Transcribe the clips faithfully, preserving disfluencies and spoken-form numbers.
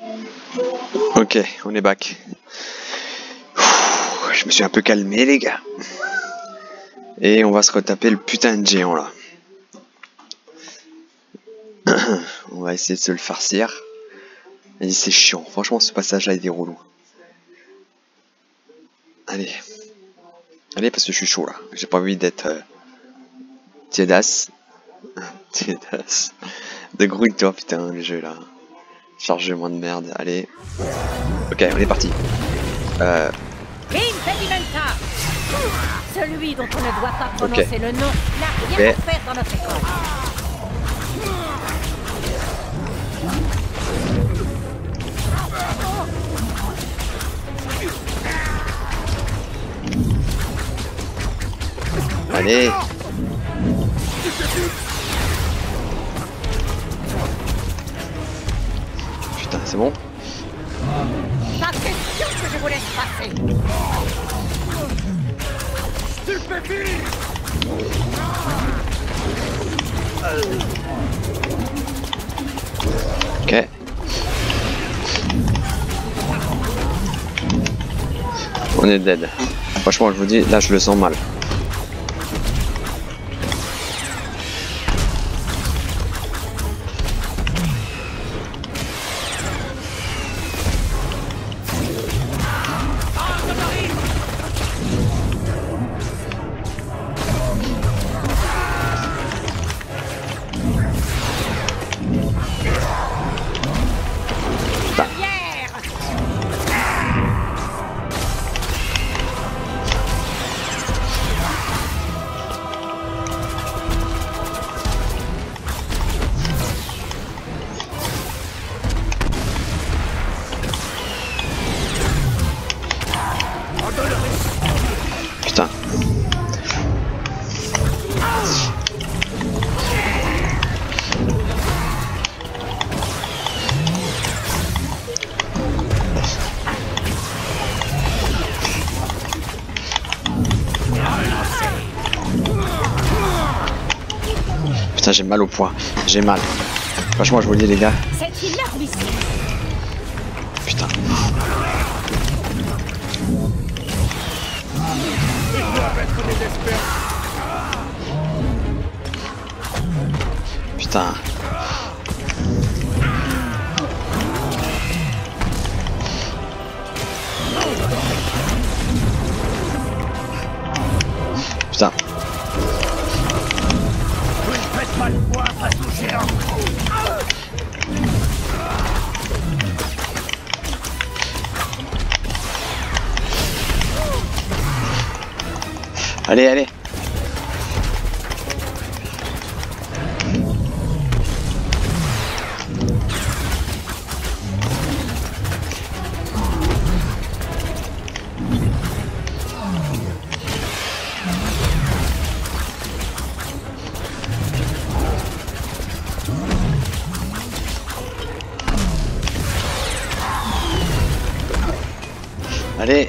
Ok, on est back. Ouh, je me suis un peu calmé les gars. Et on va se retaper le putain de géant là. On va essayer de se le farcir. Et c'est chiant, franchement ce passage là il est relou. Allez. Allez parce que je suis chaud là. J'ai pas envie d'être euh, tiédasse. Tiédasse. De grouille-toi putain le jeu là. Chargement de merde, allez. Ok, on est parti. Euh... Impedimenta. Celui dont on ne doit pas prononcer okay. le nom n'a rien okay. à faire dans notre école. Allez. Putain, c'est bon. La question que je vous laisse passer. Stupéfie. Ok. On est dead. Franchement, je vous dis, là, je le sens mal. Putain. Putain, j'ai mal au poing. J'ai mal. Franchement, je vous le dis, les gars. C'est inadmissible. Putain. Putain. Putain. Allez, allez. Allez.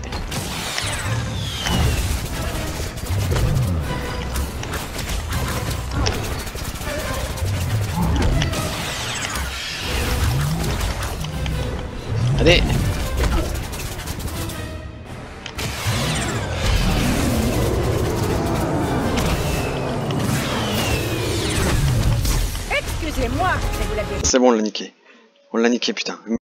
Allez. Excusez-moi, je vous l'avais dit. C'est bon, on l'a niqué. On l'a niqué, putain.